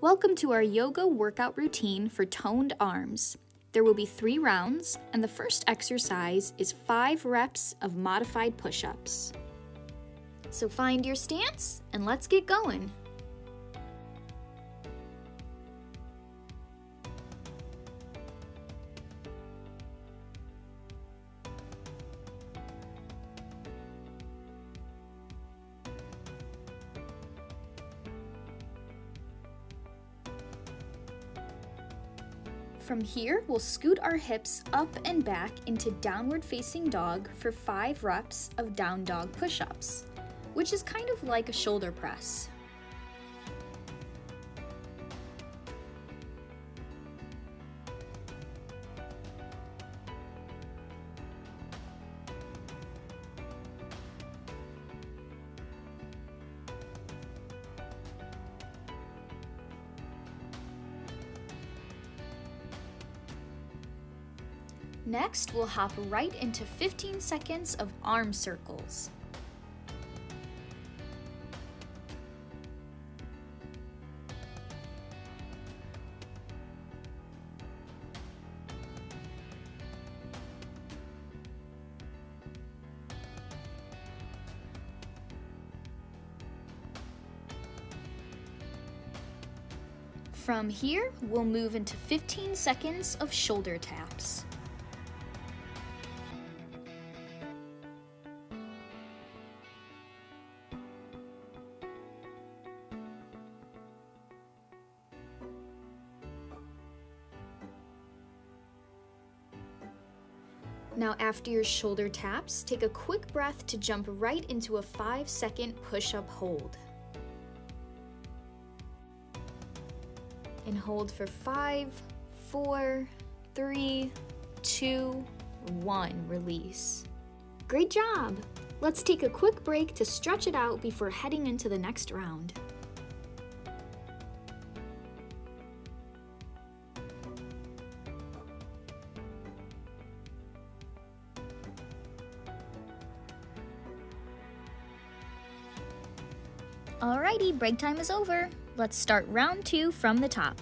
Welcome to our yoga workout routine for toned arms. There will be 3 rounds, and the first exercise is 5 reps of modified push-ups. So find your stance and let's get going. From here, we'll scoot our hips up and back into downward facing dog for 5 reps of down dog push-ups, which is kind of like a shoulder press. Next, we'll hop right into 15 seconds of arm circles. From here, we'll move into 15 seconds of shoulder taps. Now, after your shoulder taps, take a quick breath to jump right into a 5-second push-up hold. And hold for 5, 4, 3, 2, 1, release. Great job! Let's take a quick break to stretch it out before heading into the next round. Alrighty, break time is over. Let's start round 2 from the top.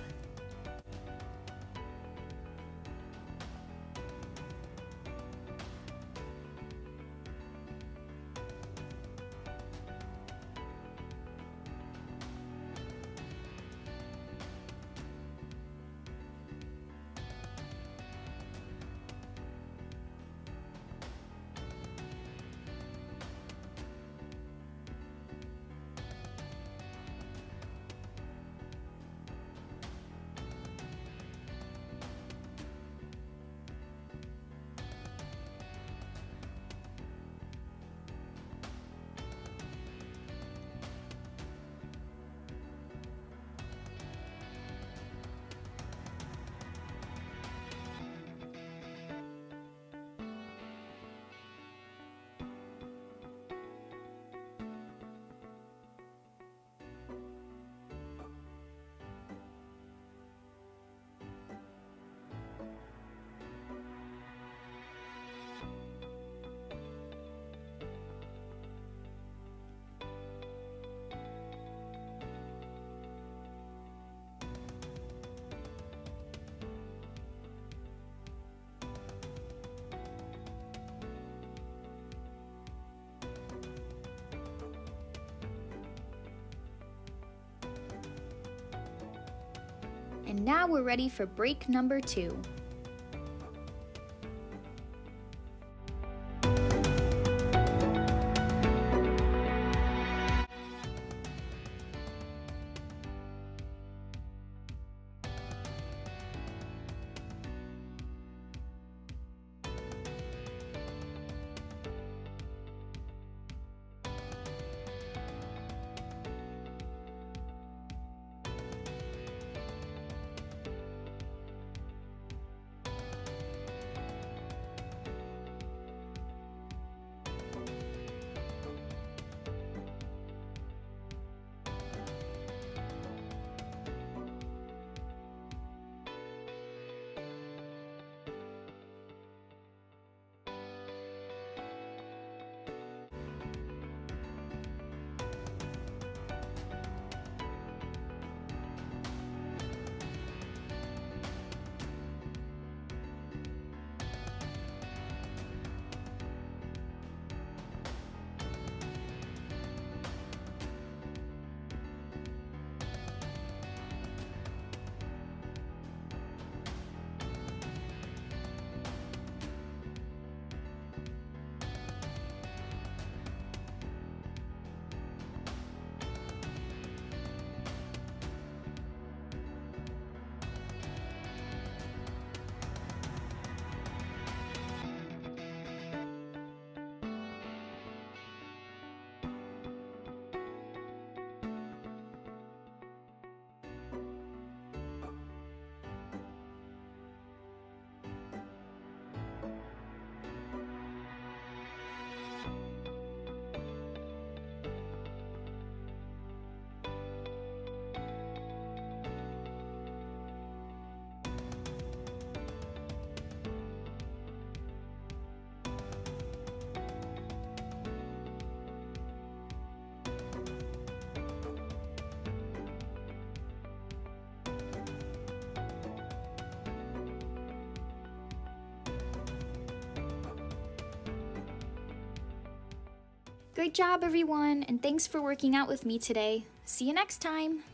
And now we're ready for break number 2. Great job, everyone, and thanks for working out with me today. See you next time.